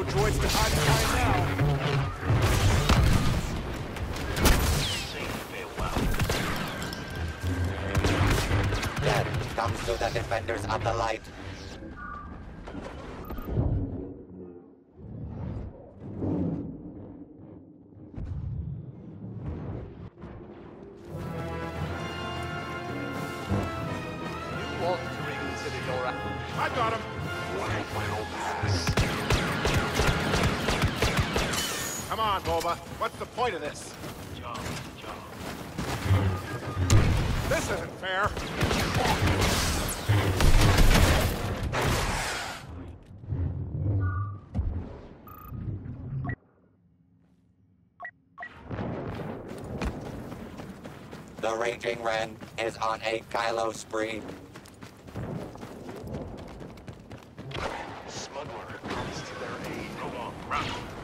droids to hide behind now. Death comes to the defenders of the light. You want to reconsider your I got him. Come on, Boba. What's the point of this? This isn't fair. The Raging Ren is on a Kylo spree. Smuggler comes to their aid. Go on, run.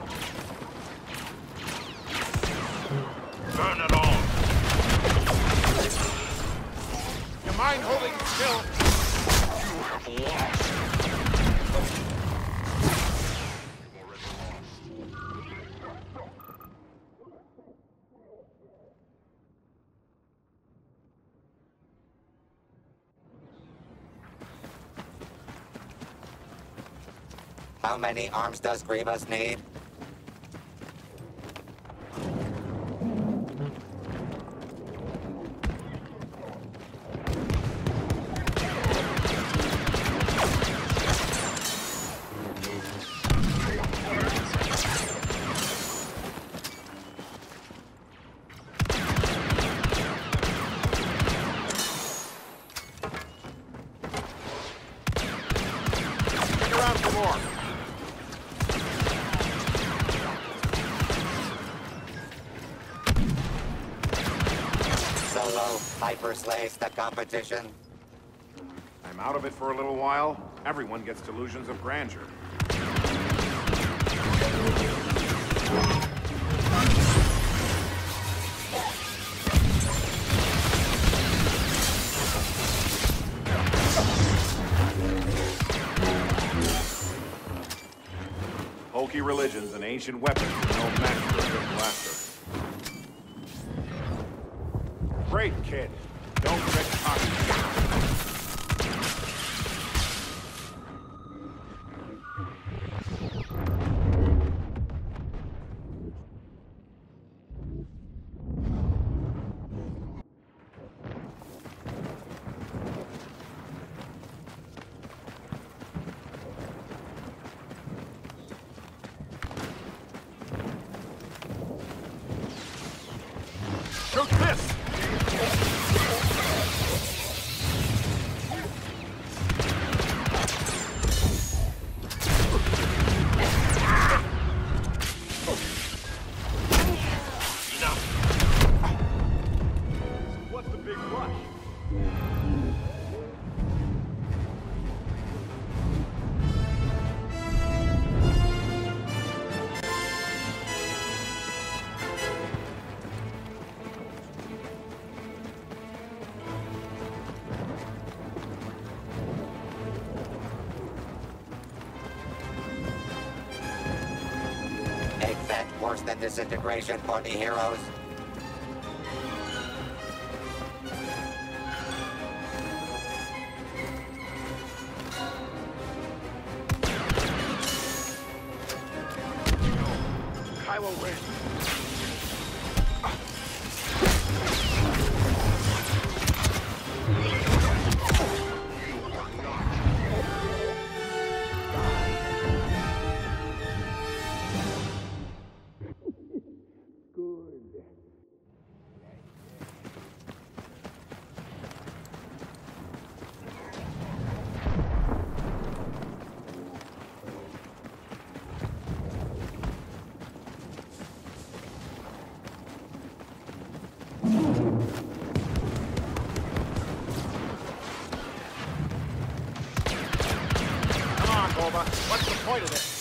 Burn it all. You mind holding still? You have lost. How many arms does Grievous need? Stick around for more. Solo hyper slays the competition. I'm out of it for a little while. Everyone gets delusions of grandeur. Hokey religions and ancient weapons are no match for a good blaster. Great kid. Don't get cocky. Shoot this! What's the big rush? Event worse than disintegration for the heroes. Kylo Ren. Come on, Boba. What's the point of this?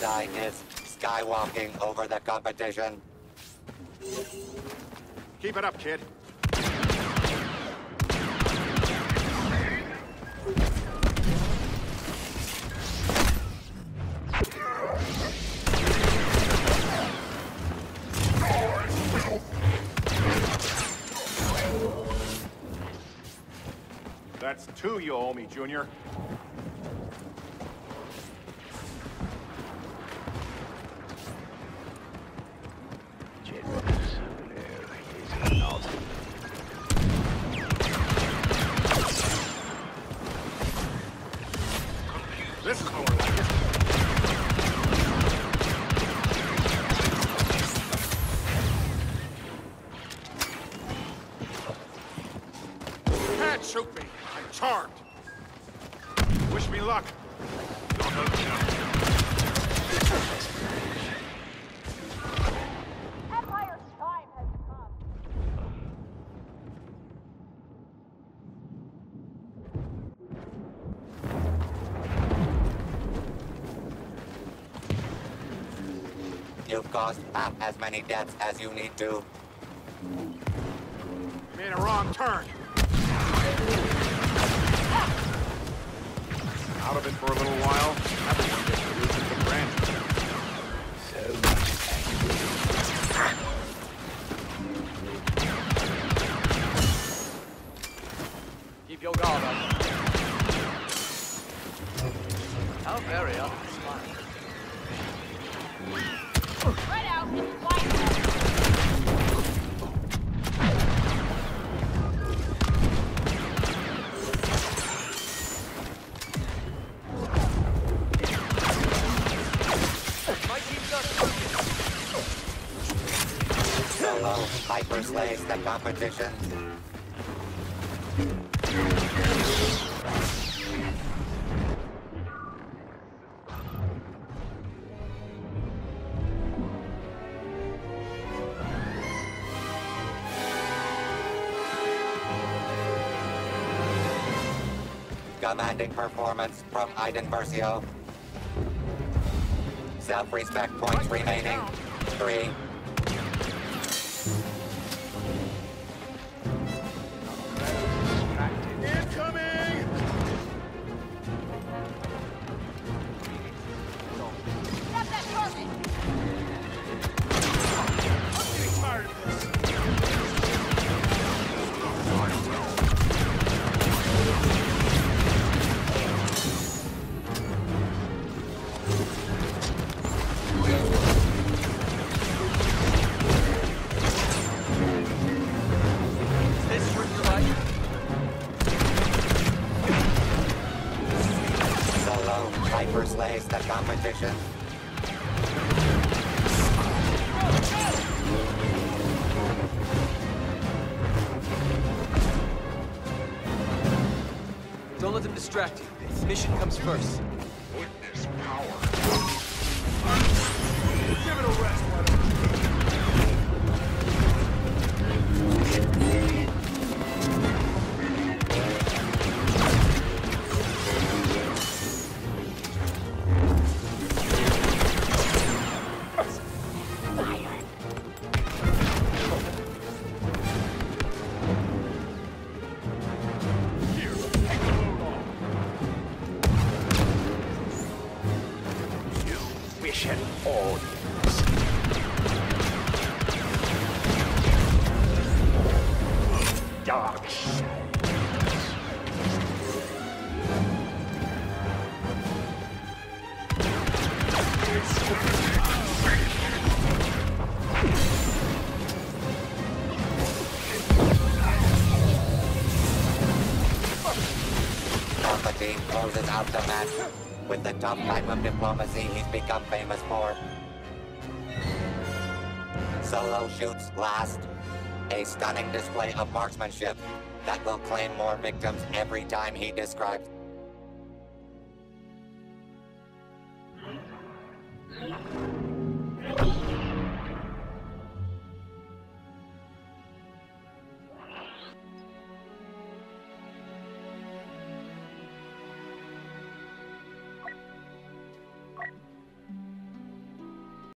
Jedi is skywalking over the competition. Keep it up, kid. That's 2 you owe me, Junior. This is more like it. Can't shoot me. I'm charmed. Wish me luck. Don't let me down. Empire's time has come. You've caused half as many deaths as you need to. You made a wrong turn. Out of it for a little while. Everyone gets to lose some grandeur. Keep your guard up. How very uninspiring. Right out. Wide. My team's not Solo hyperslays the competition. Commanding performance from Iden Versio. Self-respect points remaining. 3. Incoming! Grab that target. I'm getting tired of this. Is this what you like? Solo hyperslays the competition. Don't let them distract you. Mission comes first. Witness power. Give it a rest, why don't you? Here, take the load off. You wish an audience. Dark Palpatine closes out the match with the tough type of diplomacy he's become famous for. Solo shoots last. A stunning display of marksmanship that will claim more victims every time he describes.